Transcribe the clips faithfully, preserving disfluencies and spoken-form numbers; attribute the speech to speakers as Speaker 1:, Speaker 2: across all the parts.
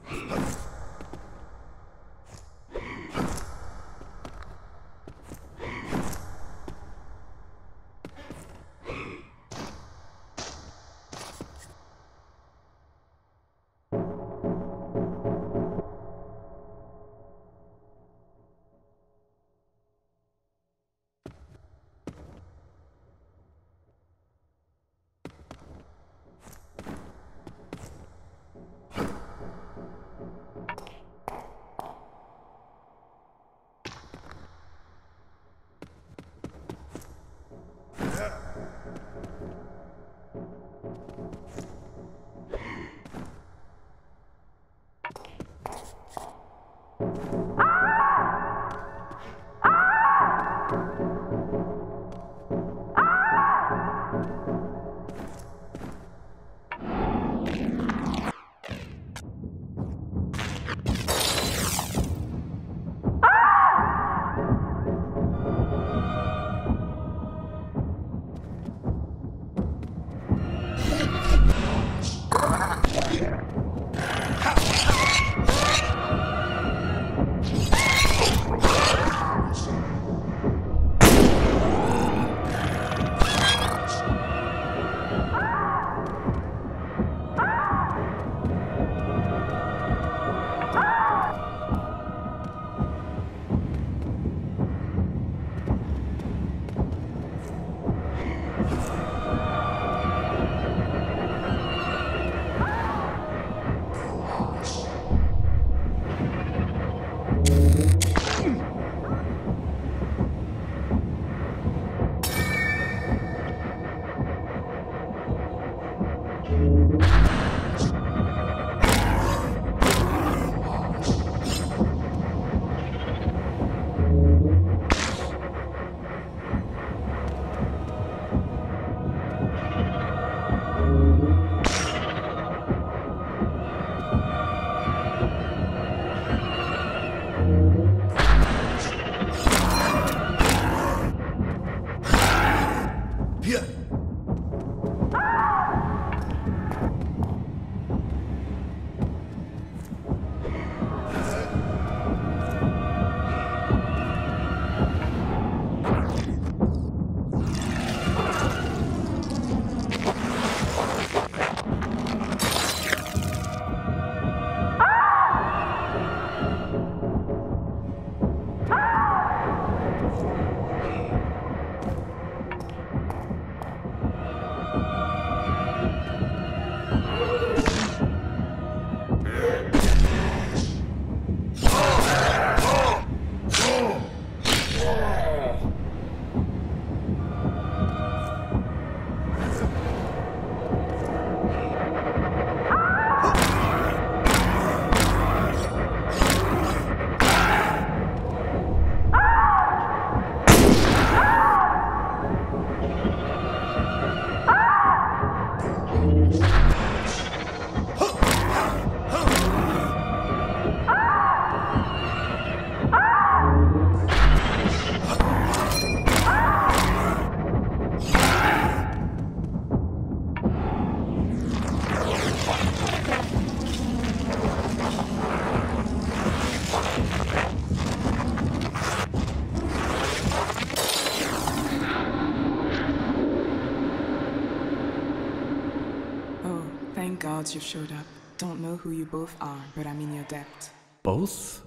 Speaker 1: You've showed up. Don't know who you both are, but I'm in your debt.
Speaker 2: Both?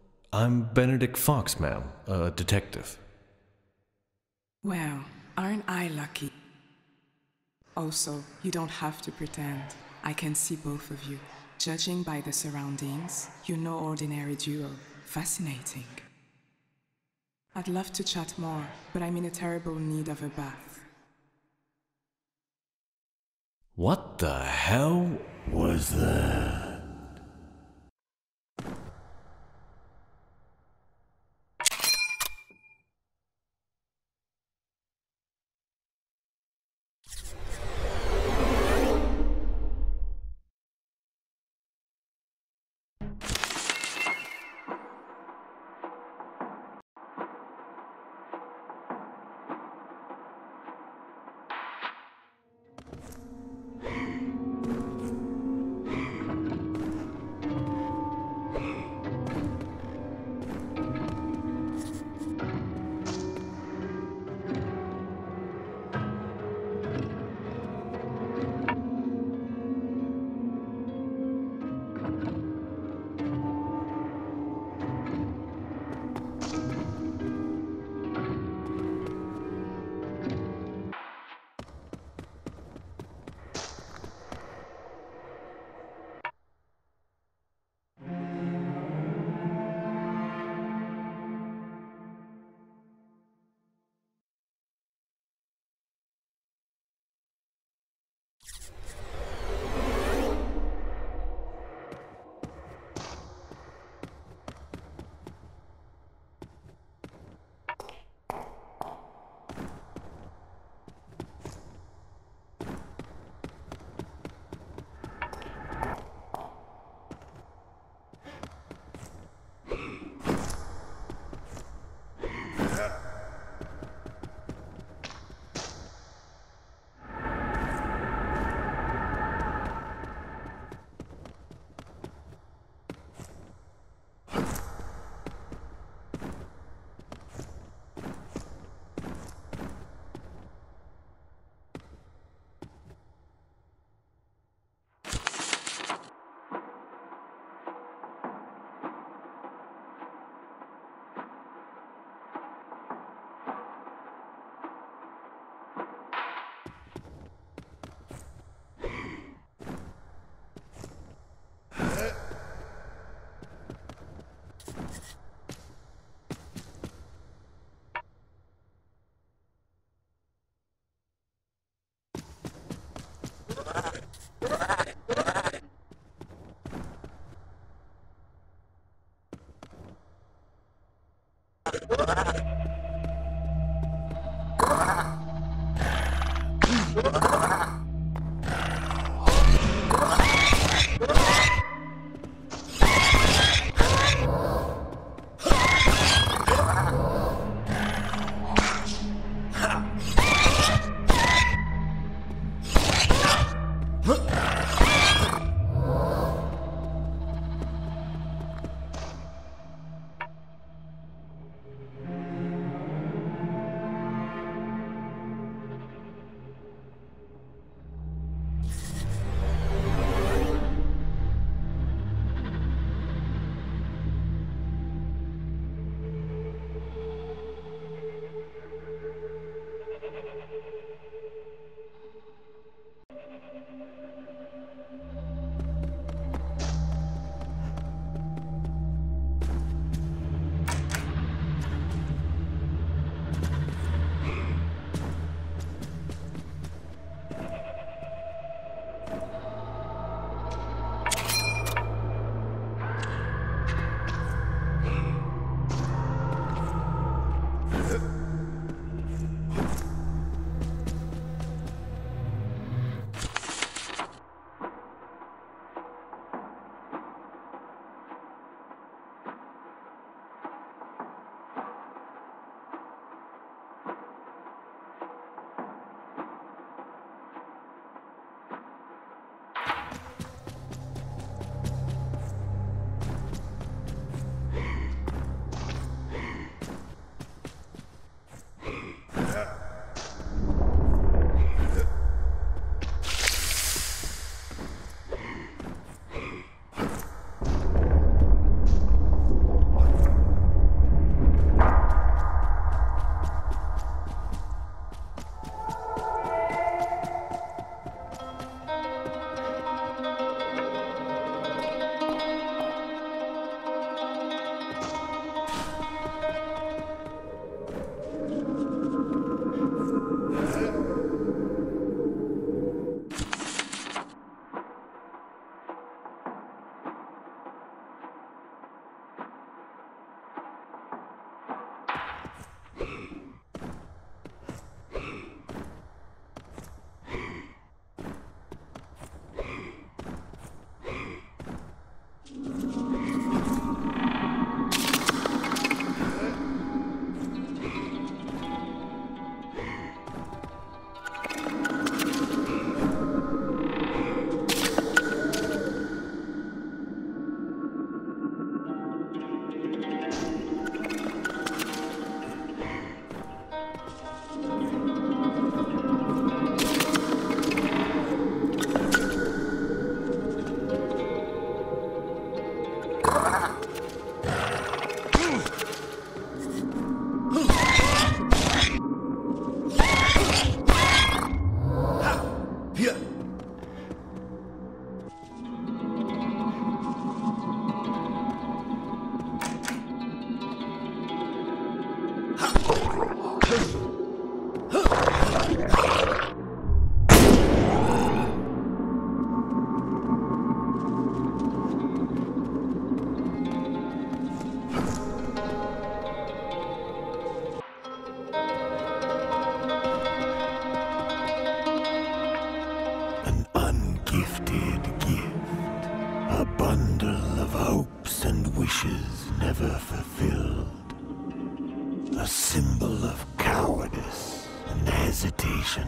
Speaker 2: I'm Benedict Fox, ma'am, a detective.
Speaker 1: Well, aren't I lucky? Also, you don't have to pretend. I can see both of you. Judging by the surroundings, you're no ordinary duo. Fascinating. I'd love to chat more, but I'm in a terrible need of a bath.
Speaker 2: What the hell was that?
Speaker 3: wishes never fulfilled. A symbol of cowardice and hesitation.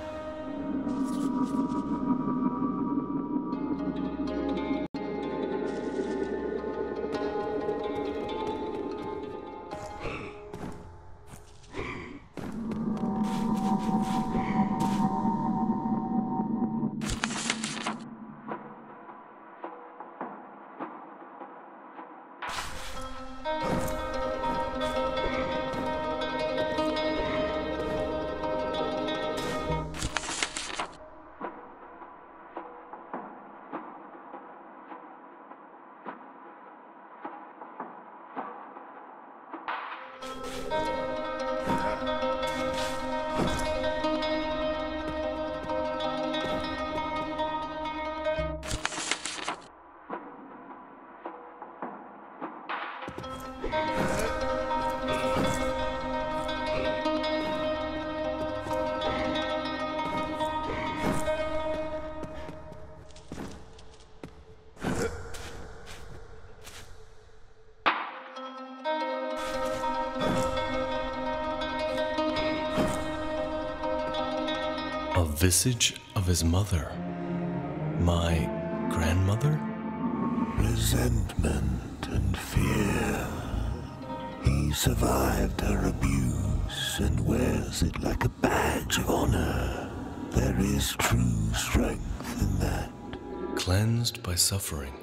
Speaker 2: A visage of his mother. My grandmother?
Speaker 3: Resentment and fear. He survived her abuse and wears it like a badge of honor. There is true strength in that.
Speaker 2: Cleansed by suffering.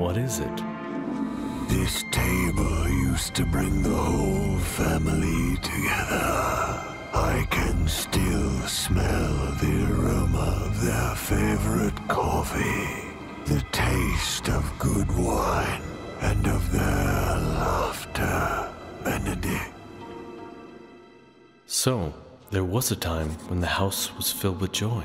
Speaker 2: What is it?
Speaker 3: This table used to bring the whole family together. I can still smell the aroma of their favorite coffee, the taste of good wine, and of their laughter, Benedict.
Speaker 2: So, there was a time when the house was filled with joy.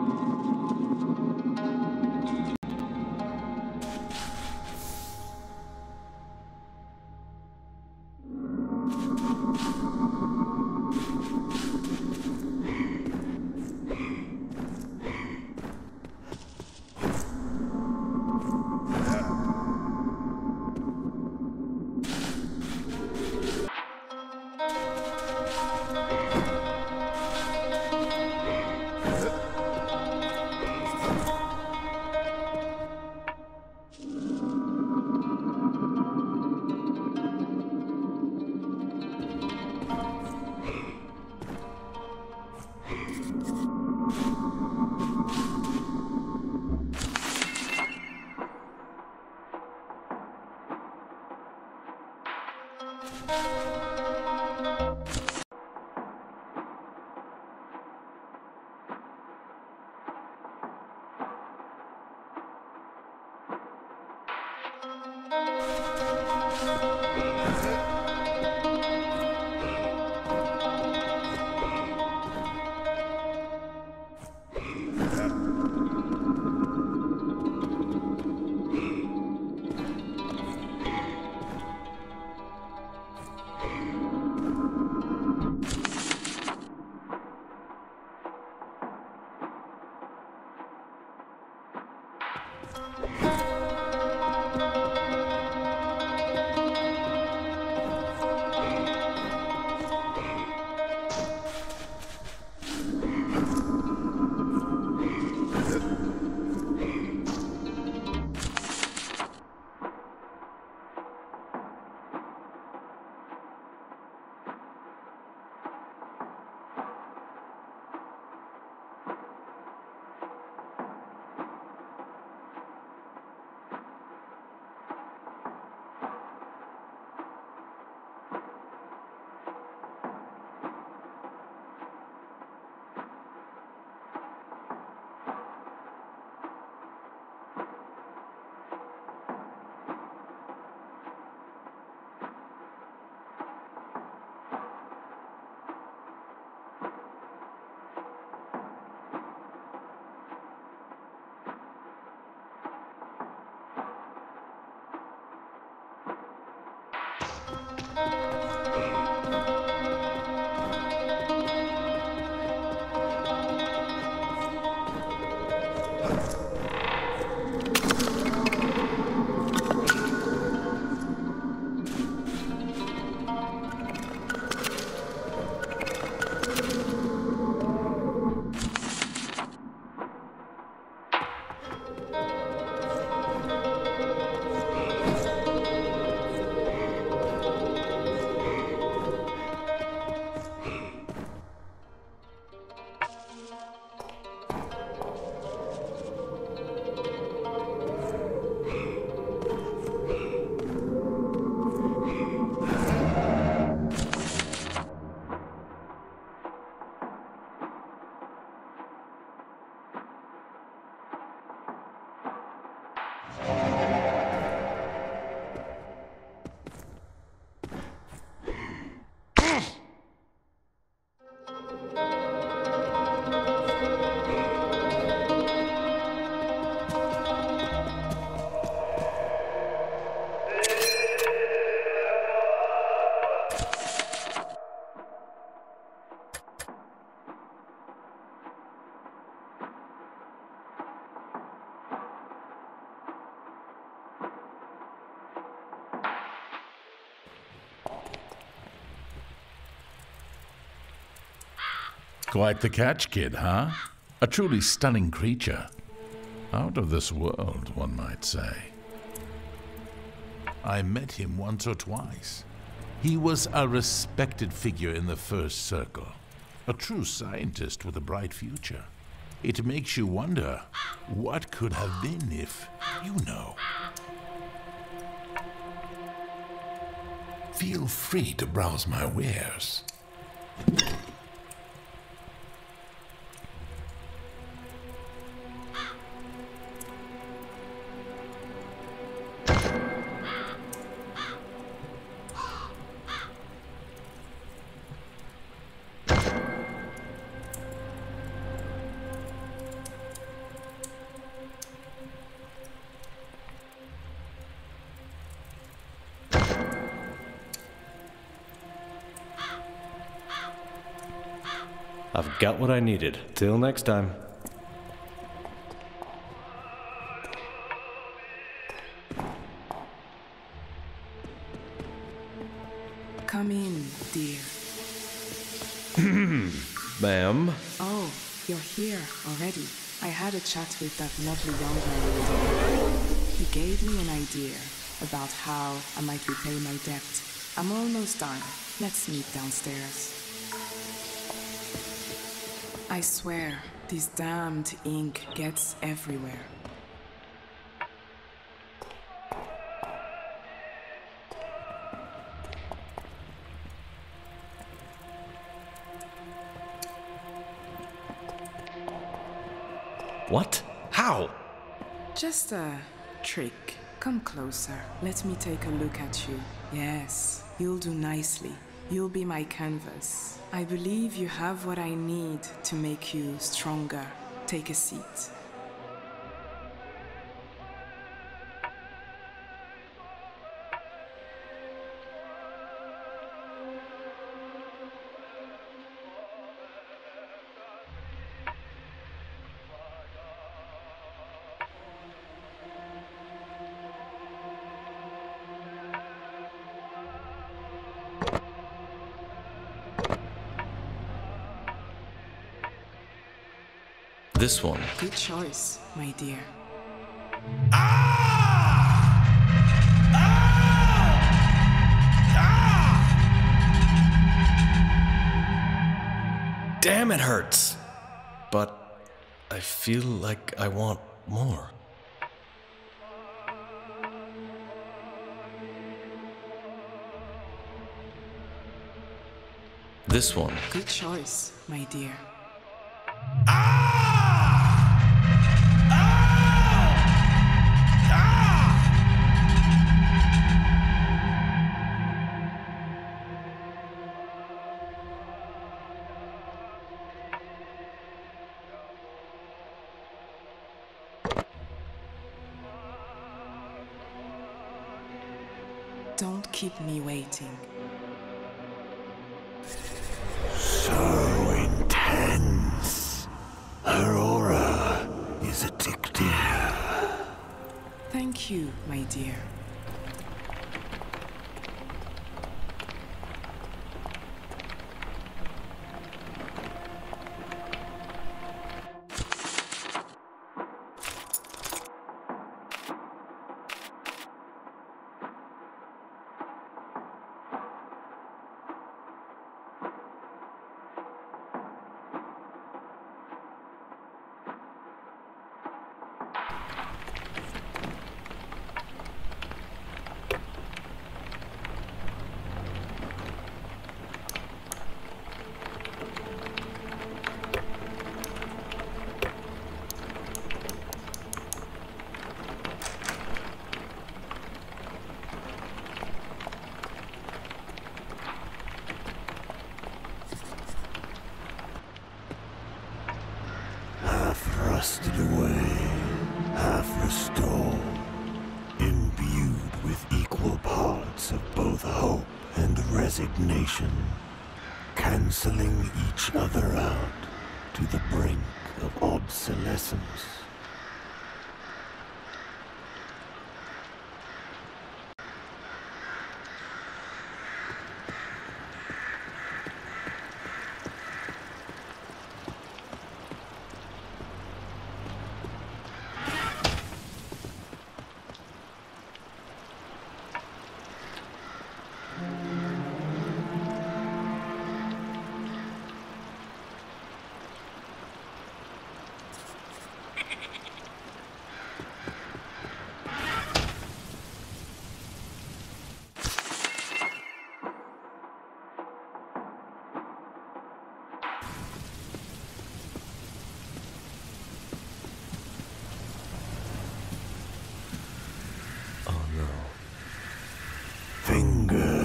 Speaker 4: Quite the catch, kid, huh? A truly stunning creature. Out of this world, one might say. I met him once or twice. He was a respected figure in the first circle. A true scientist with a bright future. It makes you wonder, what could have been if, you know. Feel free to browse my wares.
Speaker 2: I've got what I needed. Till next time.
Speaker 1: Come in, dear.
Speaker 2: Ma'am?
Speaker 1: Oh, you're here already. I had a chat with that lovely young man. He gave me an idea about how I might repay my debt. I'm almost done. Let's meet downstairs. I swear, this damned ink gets everywhere.
Speaker 2: What? How?
Speaker 1: Just a trick. Come closer. Let me take a look at you. Yes, you'll do nicely. You'll be my canvas. I believe you have what I need to make you stronger. Take a seat.
Speaker 2: This one.
Speaker 1: Good choice, my dear.
Speaker 2: Damn, it hurts. But I feel like I want more. This one.
Speaker 1: Good choice, my dear. Don't keep me waiting.
Speaker 3: So intense. Her aura is addictive.
Speaker 1: Thank you, my dear.
Speaker 3: Rusted away, half restored, imbued with equal parts of both hope and resignation, cancelling each other out to the brink of obsolescence.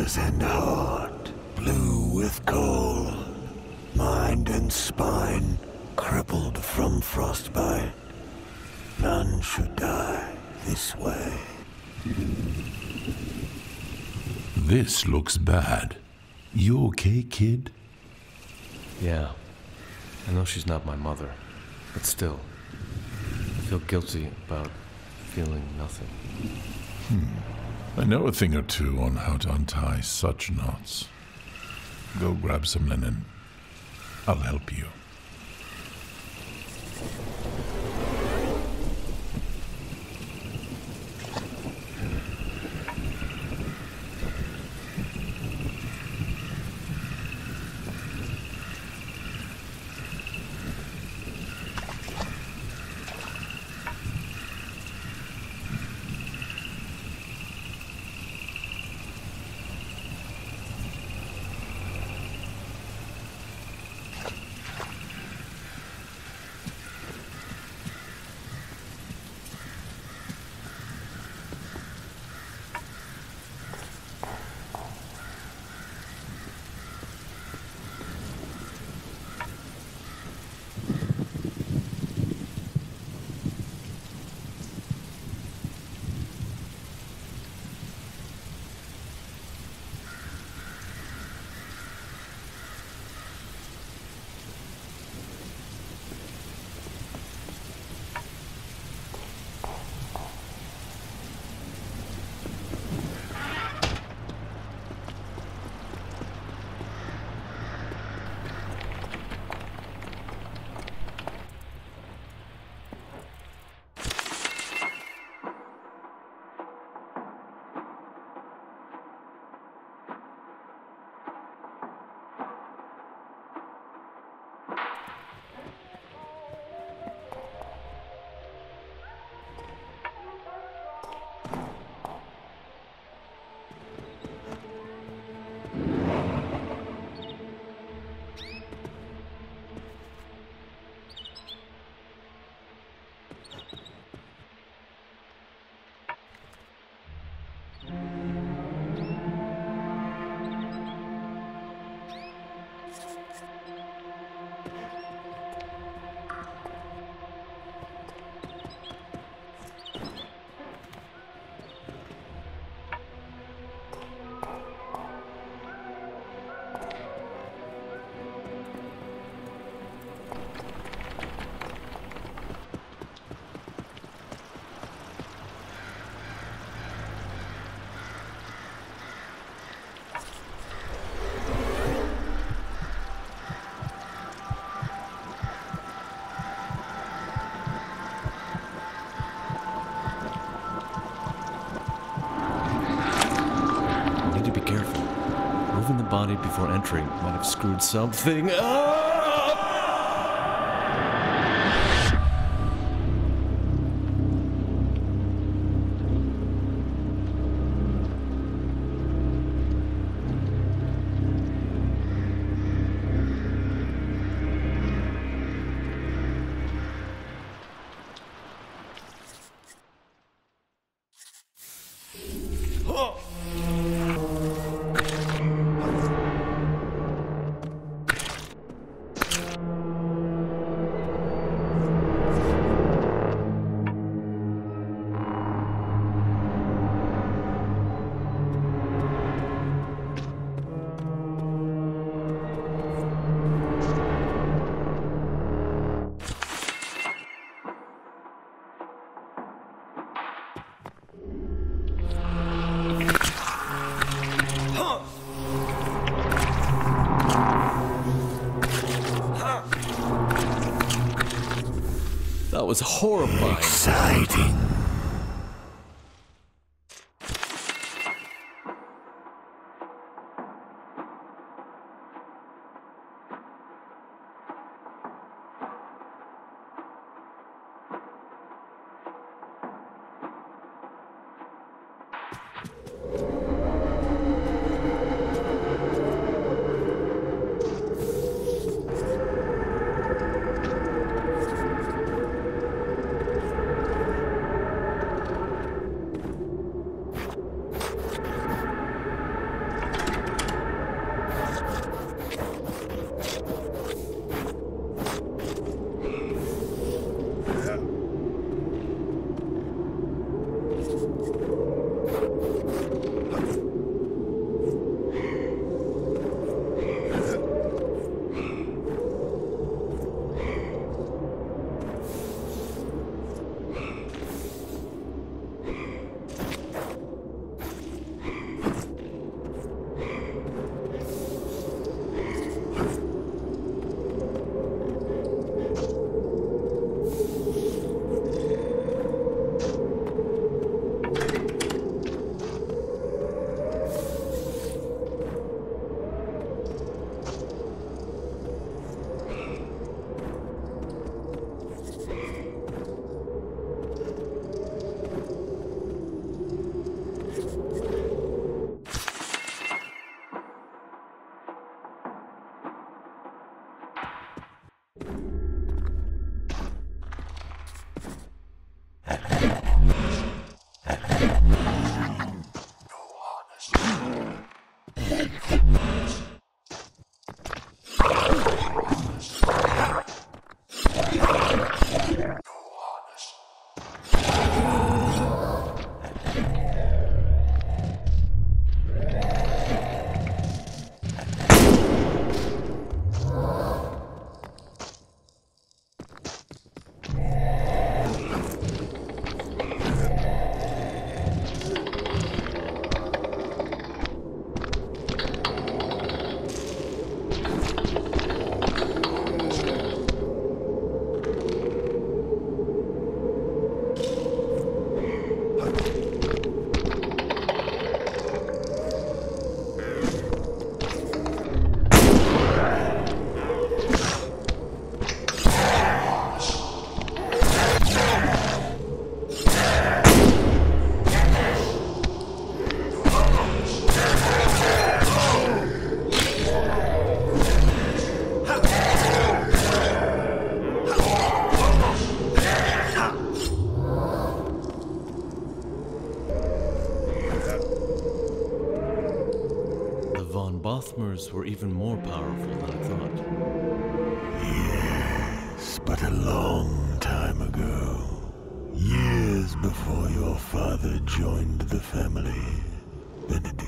Speaker 3: eyes and heart, blue with cold, mind and spine crippled from frostbite. None should die this way.
Speaker 4: This looks bad. You okay, kid?
Speaker 2: Yeah. I know she's not my mother, but still, I feel guilty about feeling nothing.
Speaker 4: Hmm. I know a thing or two on how to untie such knots. Go grab some linen. I'll help you.
Speaker 2: Body before entering might have screwed something up. That was horrifying.
Speaker 3: Exciting.
Speaker 2: Bothmers were even more powerful than I thought.
Speaker 3: Yes, but a long time ago. Years before your father joined the family, Benedict.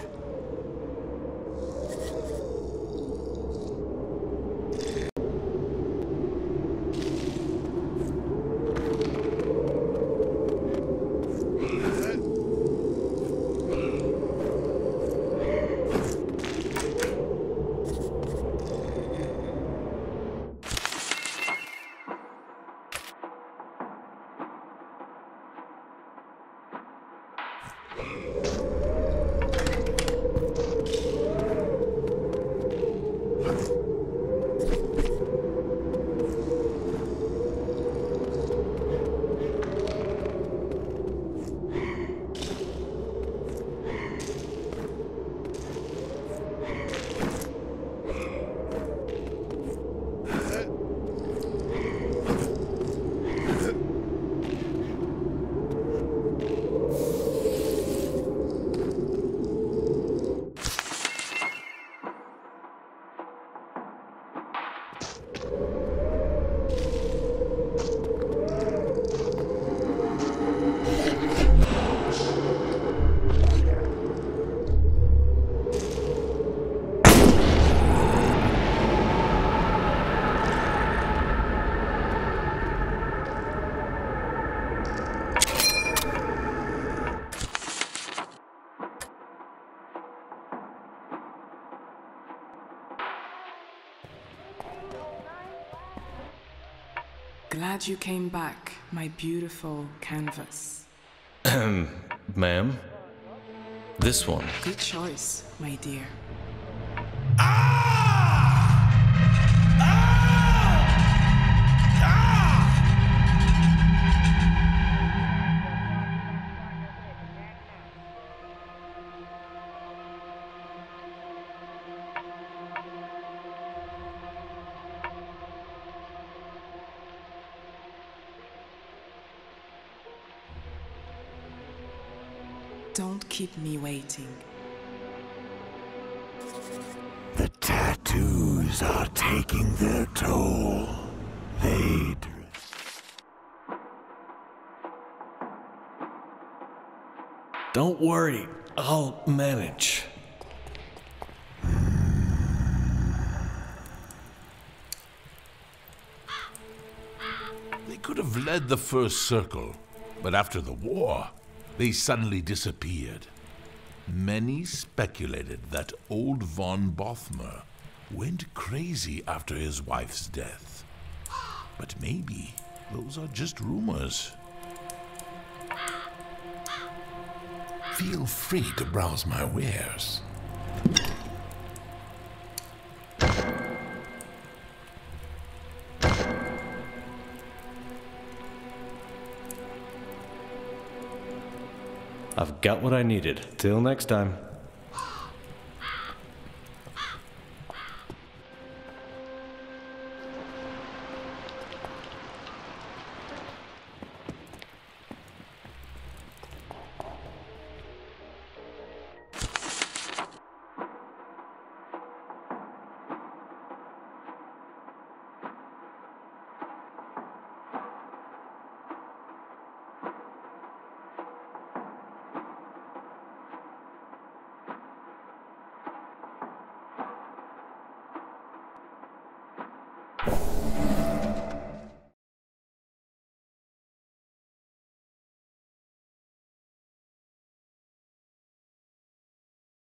Speaker 1: Glad you came back, my beautiful canvas.
Speaker 2: Ma'am? This one.
Speaker 1: Good choice, my dear. Don't keep me waiting.
Speaker 3: The tattoos are taking their toll. They...
Speaker 2: Don't worry, I'll manage.
Speaker 4: They could have led the first circle, but after the war, they suddenly disappeared. Many speculated that old von Bothmer went crazy after his wife's death. But maybe those are just rumors. Feel free to browse my wares.
Speaker 2: I've got what I needed. Till next time.